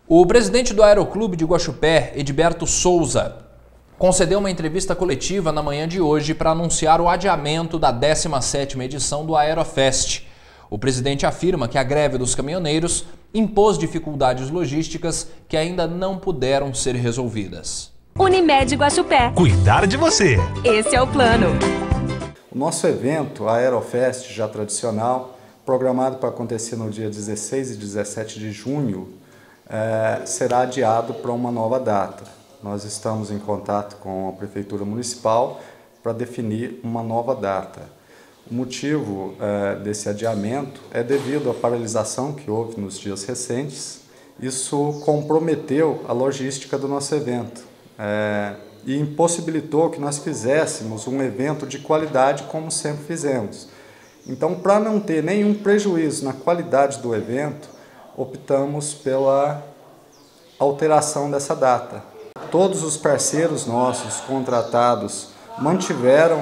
O presidente do Aeroclube de Guaxupé, Edberto Souza, concedeu uma entrevista coletiva na manhã de hoje para anunciar o adiamento da 17ª edição do Aerofest. O presidente afirma que a greve dos caminhoneiros impôs dificuldades logísticas que ainda não puderam ser resolvidas. Unimed Guaxupé. Cuidar de você. Esse é o plano. O nosso evento, a Aerofest, já tradicional, programado para acontecer no dia 16 e 17 de junho, será adiado para uma nova data. Nós estamos em contato com a Prefeitura Municipal para definir uma nova data. O motivo desse adiamento é devido à paralisação que houve nos dias recentes. Isso comprometeu a logística do nosso evento e impossibilitou que nós fizéssemos um evento de qualidade como sempre fizemos. Então, para não ter nenhum prejuízo na qualidade do evento, optamos pela alteração dessa data. Todos os parceiros nossos contratados mantiveram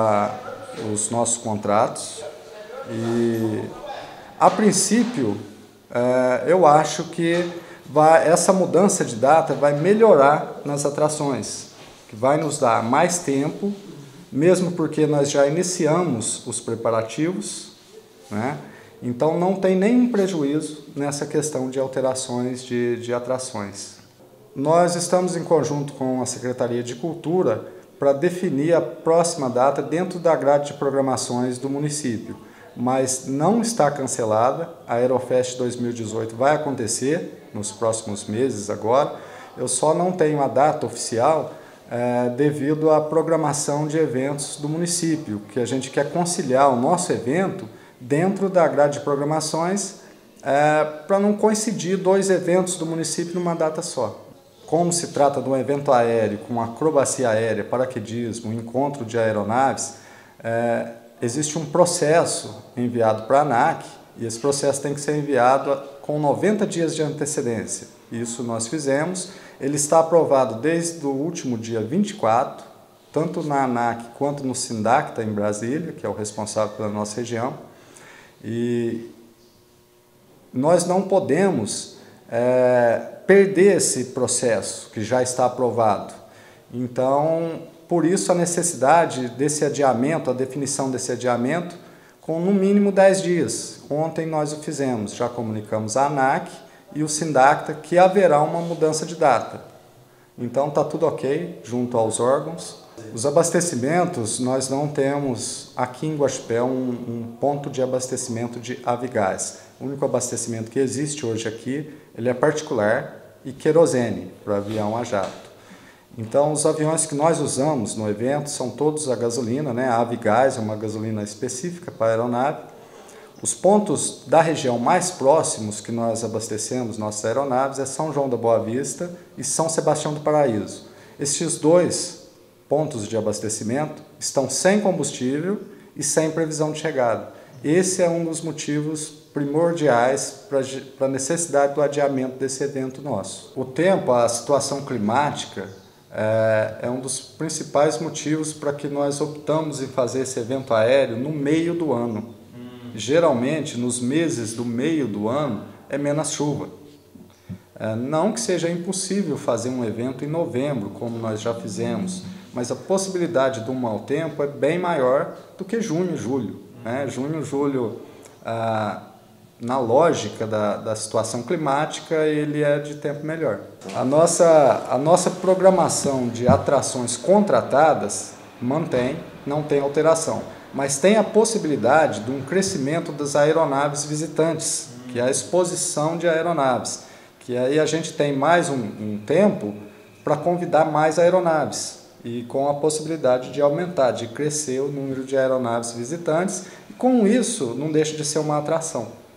os nossos contratos e, a princípio, eu acho que essa mudança de data vai melhorar nas atrações, que vai nos dar mais tempo, mesmo porque nós já iniciamos os preparativos, né? Então não tem nenhum prejuízo nessa questão de alterações de atrações. Nós estamos em conjunto com a Secretaria de Cultura para definir a próxima data dentro da grade de programações do município, mas não está cancelada. A Aerofest 2018 vai acontecer nos próximos meses agora. Eu só não tenho a data oficial devido à programação de eventos do município, que a gente quer conciliar o nosso evento dentro da grade de programações para não coincidir dois eventos do município numa data só. Como se trata de um evento aéreo com acrobacia aérea, paraquedismo, encontro de aeronaves, existe um processo enviado para a ANAC e esse processo tem que ser enviado com 90 dias de antecedência. Isso nós fizemos. Ele está aprovado desde o último dia 24, tanto na ANAC quanto no Sindacta em Brasília, que é o responsável pela nossa região. E nós não podemos perder esse processo que já está aprovado. Então, por isso a necessidade desse adiamento, a definição desse adiamento, com no mínimo 10 dias. Ontem nós o fizemos, já comunicamos à ANAC e o Sindacta que haverá uma mudança de data. Então está tudo ok junto aos órgãos. Os abastecimentos, nós não temos aqui em Guaxupé um ponto de abastecimento de Avigás. O único abastecimento que existe hoje aqui, ele é particular e querosene para avião a jato. Então os aviões que nós usamos no evento são todos a gasolina, né? A Avigás é uma gasolina específica para a aeronave. Os pontos da região mais próximos que nós abastecemos nossas aeronaves é São João da Boa Vista e São Sebastião do Paraíso. Estes dois pontos de abastecimento estão sem combustível e sem previsão de chegada. Esse é um dos motivos primordiais para a necessidade do adiamento desse evento nosso. O tempo, a situação climática, é um dos principais motivos para que nós optamos em fazer esse evento aéreo no meio do ano. Geralmente, nos meses do meio do ano, é menos chuva. Não que seja impossível fazer um evento em novembro, como nós já fizemos, mas a possibilidade do mau tempo é bem maior do que junho e julho. Junho e julho, na lógica da situação climática, ele é de tempo melhor. A nossa programação de atrações contratadas mantém, não tem alteração, mas tem a possibilidade de um crescimento das aeronaves visitantes, que é a exposição de aeronaves, que aí a gente tem mais um tempo para convidar mais aeronaves e com a possibilidade de aumentar, de crescer o número de aeronaves visitantes, e com isso não deixa de ser uma atração.